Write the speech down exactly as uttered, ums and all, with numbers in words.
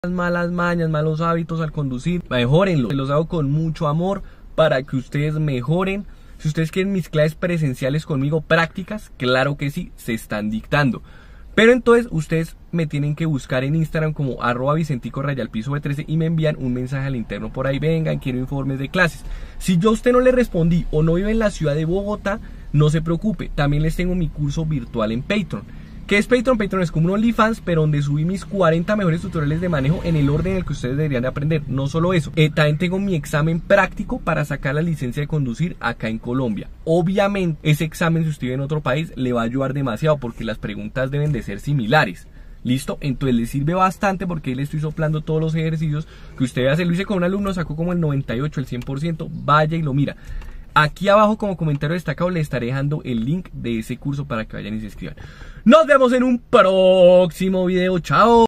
malas mañas, malos hábitos al conducir, mejórenlos. Los hago con mucho amor para que ustedes mejoren. Si ustedes quieren mis clases presenciales conmigo, prácticas, claro que sí, se están dictando. Pero entonces ustedes me tienen que buscar en Instagram como arroba vicentico rayal piso B trece y me envían un mensaje al interno por ahí, vengan, quiero informes de clases. Si yo a usted no le respondí o no vive en la ciudad de Bogotá, no se preocupe, también les tengo mi curso virtual en Patreon. ¿Qué es Patreon? Patreon es como un OnlyFans, pero donde subí mis cuarenta mejores tutoriales de manejo en el orden en el que ustedes deberían de aprender. No solo eso, eh, también tengo mi examen práctico para sacar la licencia de conducir acá en Colombia. Obviamente, ese examen, si usted vive en otro país, le va a ayudar demasiado porque las preguntas deben de ser similares. ¿Listo? Entonces le sirve bastante porque ahí le estoy soplando todos los ejercicios que usted hace. Lo hice con un alumno, sacó como el noventa y ocho, el cien por ciento. Vaya y lo mira. Aquí abajo como comentario destacado le estaré dejando el link de ese curso para que vayan y se inscriban. Nos vemos en un próximo video. Chao.